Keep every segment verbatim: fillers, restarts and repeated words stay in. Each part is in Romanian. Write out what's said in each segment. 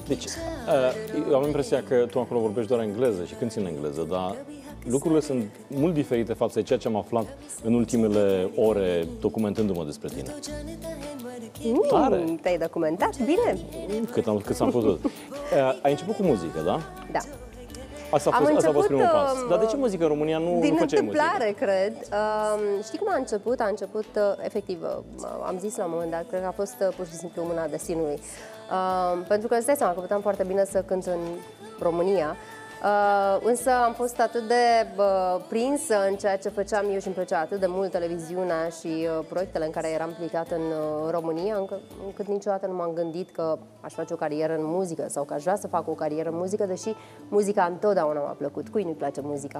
Deci, eu am impresia că tu acolo vorbești doar engleză și cânti în engleză, dar lucrurile sunt mult diferite față de ceea ce am aflat în ultimele ore documentându-mă despre tine. Mm, Tare! Te-ai documentat? Bine! Cât am, cât am putut. Ai început cu muzică, da? Da. Asta a fost, Am asta a fost primul început, pas. Dar de ce muzică în România nu, Din nu făceai întâmplare, muzică? cred. Uh, știi cum a început? A început, uh, efectiv, uh, am zis la un moment dat, cred că a fost uh, pur și simplu mâna destinului. Uh, pentru că îți dai seama că puteam foarte bine să cânt în România, uh, însă am fost atât de uh, prinsă în ceea ce făceam eu și îmi plăcea atât de mult televiziunea și uh, proiectele în care eram implicat în uh, România, încă, încât niciodată nu m-am gândit că aș face o carieră în muzică sau că aș vrea să fac o carieră în muzică, deși muzica întotdeauna m-a plăcut. Cui nu-i place muzica?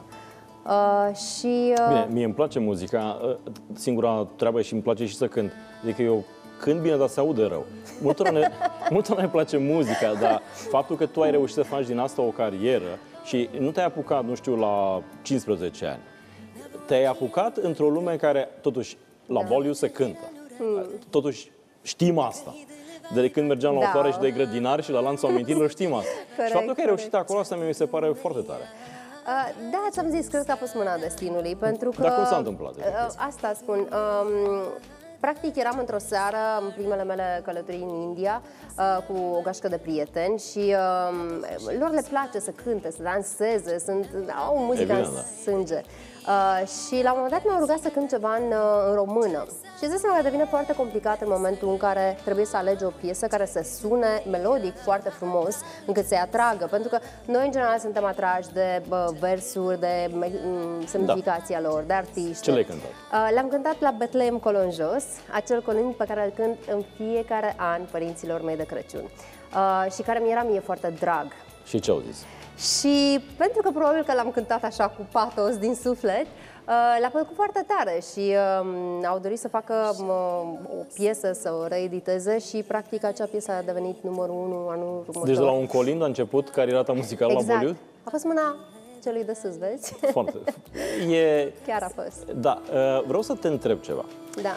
Uh, și, uh... Bine, mie îmi place muzica, singura treabă e și îmi place și să cânt. Adică eu cânt bine, dar se aude rău. Multora ne, multora ne place muzica, dar faptul că tu ai reușit să faci din asta o carieră și nu te-ai apucat, nu știu, la cincisprezece ani. Te-ai apucat într-o lume în care, totuși, la Da. Boliu se cântă. Hmm. Totuși, știm asta. De când mergeam la Da. o floare și de grădinar și la lanțul amintirilor, știm asta. Corect, și faptul că ai reușit corect. acolo, asta mi se pare foarte tare. Uh, da, ți-am zis, cred că a fost mâna destinului, pentru că... Dar cum s-a întâmplat? Uh, asta spun. Um, practic eram într-o seară, în primele mele călătorii în India, uh, cu o gașcă de prieteni și uh, lor le place să cânte, să danseze, sunt, au muzică în Evident, da. sânge. Uh, și la un moment dat mi-au rugat să cânt ceva în, uh, în română. Și îți dai seama că devine foarte complicat în momentul în care trebuie să alegi o piesă care să sune melodic foarte frumos, încât să-i atragă. Pentru că noi, în general, suntem atrași de bă, versuri, de m- semnificația da. lor, de artiști. Ce le-ai cântat? Uh, le-am cântat la Betleem Colon Jos, acel colin pe care îl cânt în fiecare an părinților mei de Crăciun. Uh, și care mi era mie foarte drag. Și ce au zis? Și pentru că probabil că l-am cântat așa cu patos din suflet, uh, le-a plăcut foarte tare și uh, au dorit să facă uh, o piesă, să o reediteze și practic acea piesă a devenit numărul unu anul următor. Deci de la un colin a început cariera ta muzicală exact. la Bollywood? A fost mâna celui de sus, vezi? Foarte. E... Chiar a fost. Da, uh, vreau să te întreb ceva. Da.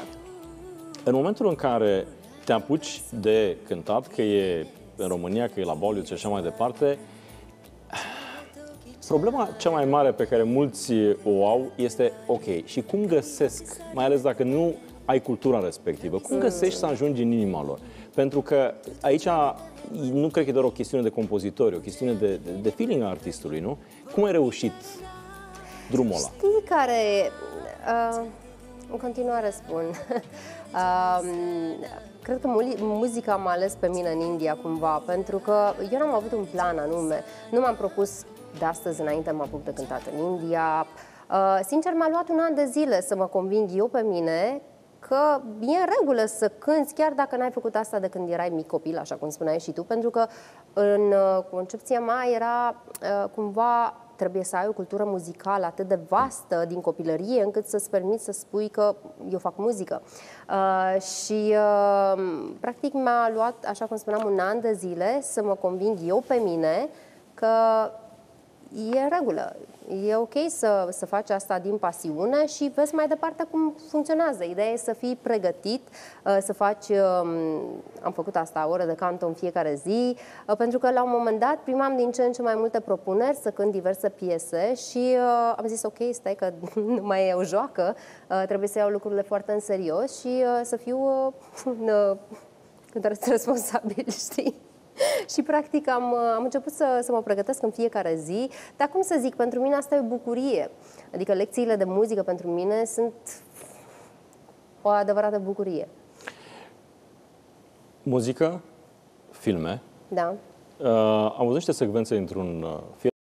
În momentul în care te apuci de cântat, că e în România, că e la Bollywood și așa mai departe, problema cea mai mare pe care mulți o au este, ok, și cum găsesc, mai ales dacă nu ai cultura respectivă, cum găsești să ajungi în inima lor? Pentru că aici nu cred că e doar o chestiune de compozitori, o chestiune de, de, de feeling a artistului, nu? Cum ai reușit drumul ăla? Știi care... Uh, în continuare spun... uh, Cred că muzica m-a ales pe mine în India cumva, pentru că eu n-am avut un plan anume. Nu m-am propus de astăzi înainte mă apuc de cântat în India. Uh, sincer, m-a luat un an de zile să mă conving eu pe mine că e în regulă să cânți, chiar dacă n-ai făcut asta de când erai mic copil, așa cum spuneai și tu, pentru că în uh, concepția mea era uh, cumva... trebuie să ai o cultură muzicală atât de vastă din copilărie, încât să-ți permiți să spui că eu fac muzică. Uh, și, uh, practic, mi-a luat, așa cum spuneam, un an de zile să mă conving eu pe mine că e în regulă. E ok să, să faci asta din pasiune și vezi mai departe cum funcționează. Ideea e să fii pregătit, să faci, am făcut asta, oră de canto în fiecare zi, pentru că la un moment dat primam din ce în ce mai multe propuneri să cânt diverse piese și am zis ok, stai că nu mai e o joacă, trebuie să iau lucrurile foarte în serios și să fiu un cântăreț responsabil, știi? Și practic am, am început să, să mă pregătesc în fiecare zi, dar cum să zic, pentru mine asta e o bucurie. Adică lecțiile de muzică pentru mine sunt o adevărată bucurie. Muzică, filme. Da. Uh, am văzut niște secvențe într-un uh, film